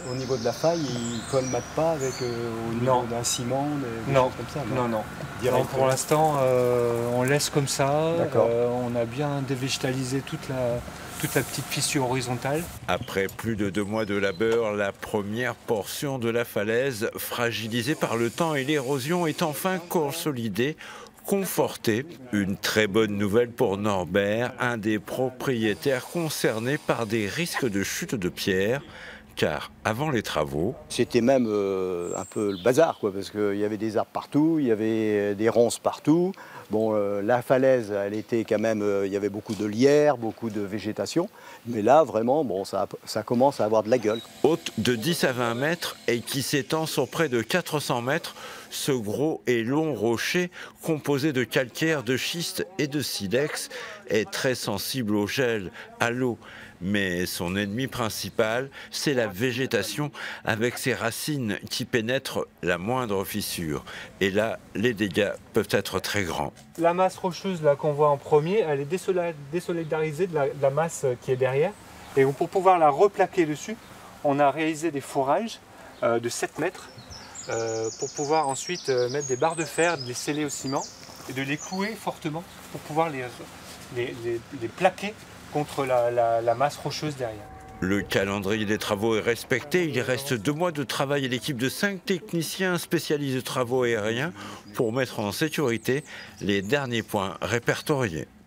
au niveau de la faille, ils ne colmatent pas avec au niveau Non. d'un ciment, des Non, choses comme ça? non, non. Direct, Non, pour l'instant, on laisse comme ça. D'accord. On a bien dévégétalisé toute la petite fissure horizontale. Après plus de 2 mois de labeur, la première portion de la falaise, fragilisée par le temps et l'érosion, est enfin consolidée, confortée. Une très bonne nouvelle pour Norbert, un des propriétaires concernés par des risques de chute de pierre. Car avant les travaux, C'était même un peu le bazar, quoi, parce qu'il y avait des arbres partout, il y avait des ronces partout. Bon, la falaise, elle était quand même, il y avait beaucoup de lierre, beaucoup de végétation. Mais là, vraiment, bon, ça commence à avoir de la gueule. haute de 10 à 20 mètres et qui s'étend sur près de 400 mètres, ce gros et long rocher, composé de calcaire, de schiste et de silex, est très sensible au gel, à l'eau. Mais son ennemi principal, c'est la végétation avec ses racines qui pénètrent la moindre fissure. Et là, les dégâts peuvent être très grands. La masse rocheuse là qu'on voit en premier, elle est désolidarisée de la masse qui est derrière. Et pour pouvoir la replaquer dessus, on a réalisé des fourrages de 7 mètres pour pouvoir ensuite mettre des barres de fer, de les sceller au ciment et de les clouer fortement pour pouvoir les plaquer contre la masse rocheuse derrière. Le calendrier des travaux est respecté. Il reste 2 mois de travail et l'équipe de 5 techniciens spécialisés de travaux aériens pour mettre en sécurité les derniers points répertoriés.